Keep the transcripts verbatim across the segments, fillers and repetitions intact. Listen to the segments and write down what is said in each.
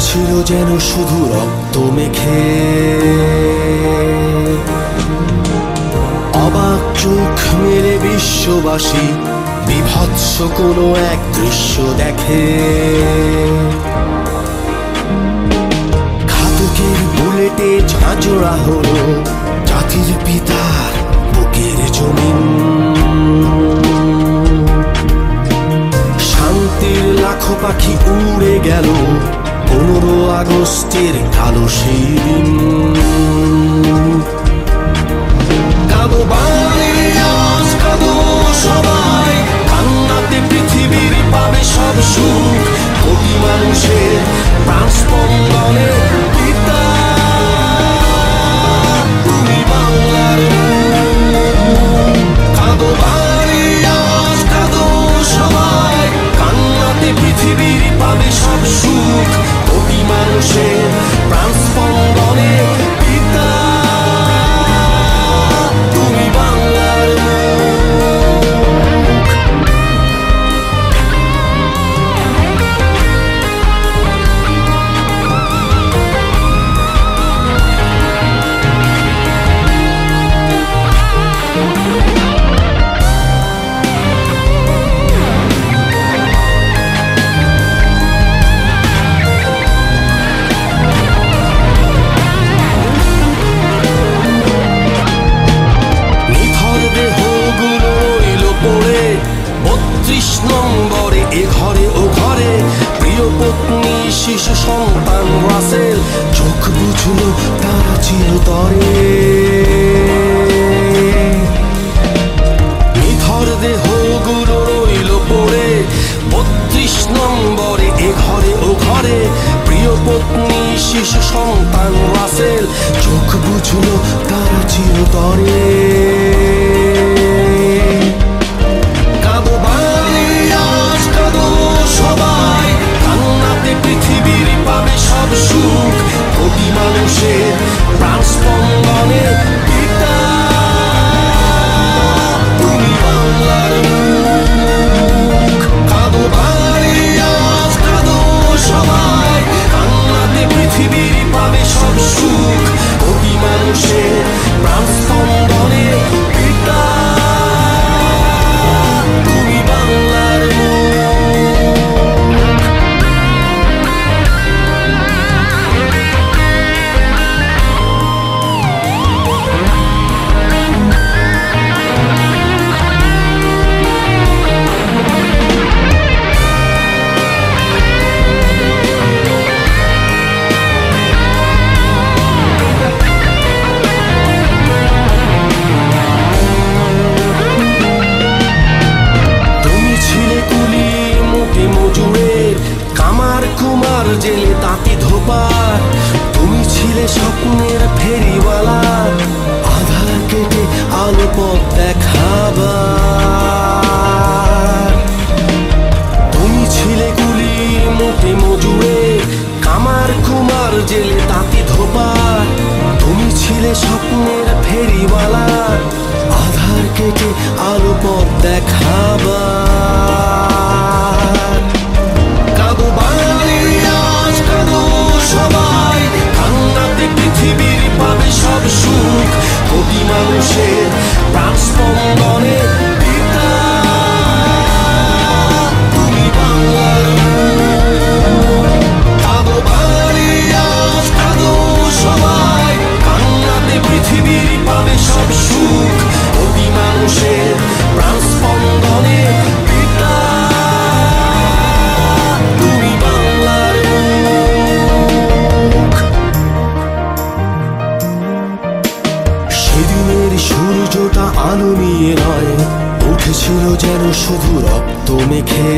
উঠেছিল যেন শুধু রক্ত মেখে। অবাক চোখ মেলে বিশ্ববাসী বিভৎস কোনো এক দৃশ্য দেখে। ঘাতকের বুলেটে ঝাঁঝরা হলো জাতির পিতার বুকের জমিন। শান্তির লাখো পাখি উড়ে গেল পনেরো আগস্টের কালো সেই দিন। কাঁদো বাঙালি আজ কাঁদো সবাই, কান্নাতে পৃথিবীর পাবে সব সুখ। কোটি মানুষের প্রাণ স্পন্দনে পিতা তুমি বাংলার। কাঁদো বাঙালি আজ কাঁদো সবাই, কান্নাতে পৃথিবীর পাবে সব সুখ। কোটি মানুষের প্রাণ স্পন্দনে পিতা তুমি বাংলার। নম্বরে এ ঘরে ও ঘরে প্রিয় পত্নী শিশু সন্তান রাসেল চোখ বুঝলো তারা চিরতরে। নিথর দেহগুলো রইল পড়ে বত্রিশ নম্বরে এ ঘরে ও ঘরে প্রিয় পত্নী শিশু সন্তান রাসেল চোখ বুঝলো তারা চিরতরে। সবাই কান্নাতে পৃথিবীর পাবে সব সুখ। কোটি মানুষের প্রাণ স্পন্দনে পিতা তুমি বাংলার মুখ। কাঁদো বাঙালি আজ কাঁদো সবাই, কান্নাতে পৃথিবীর পাবে সব সুখ। কোটি মানুষের প্রাণ স্পন্দনে পিতা তুমি বাংলার মুখ। জেলে তাঁতি ধোপার তুমি ছিলে স্বপ্নের ফেরিওয়ালা, আধার কেটে আলো পথ দেখাবার। তুমি ছিলে কুলি মোটে মজুরে কামার কুমার জেলে তাঁতি ধোপার তুমি ছিলে স্বপ্নের ফেরিওয়ালা, আধার কেটে আলো পথ দেখাবার। কাঁদো বাঙালি আজ কাঁদো সবাই, কান্নাতে পৃথিবীর পাবে সব সুখ। কোটি মানুষের প্রাণ স্পন্দনে পিতা তুমি বাংলার। কাঁদো বাঙালি আজ কাঁদো সবাই, কান্নাতে পৃথিবীর পাবে সব সুখ। কোটি মানুষের প্রাণ স্পন্দনে পিতা তুমি বাংলার মুখ। সেদিনের সূর্যটা আলো নিয়ে নয়, উঠেছিল যেন শুধু রক্ত মেখে।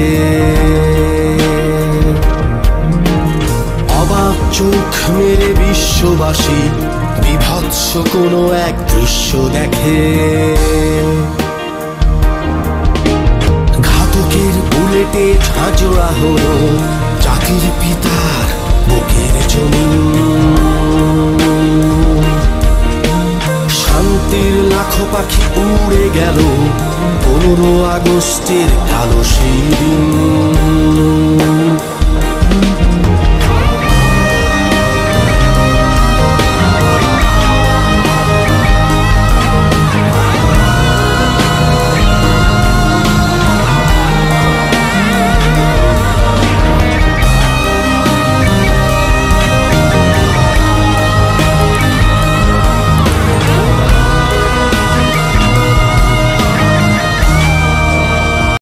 অবাক চোখ মেরে বিশ্ববাসী বিভৎস কোনো এক দৃশ্য দেখে। ঘাতকের বুলেটে ঝাঁঝরা হলো জাতির পিতার বুকের জমিন। শান্তির লাখো পাখি উড়ে গেল পনেরো আগস্টের কালো সেই দিন।